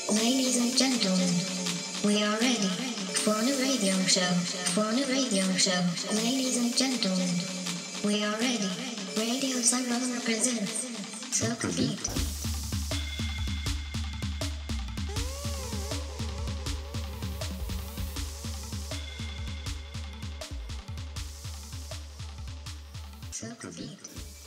Ladies and gentlemen, we are ready for the radio show. For the radio show. Ladies and gentlemen, we are ready. Radio Sigla presents Socabeat. Socabeat.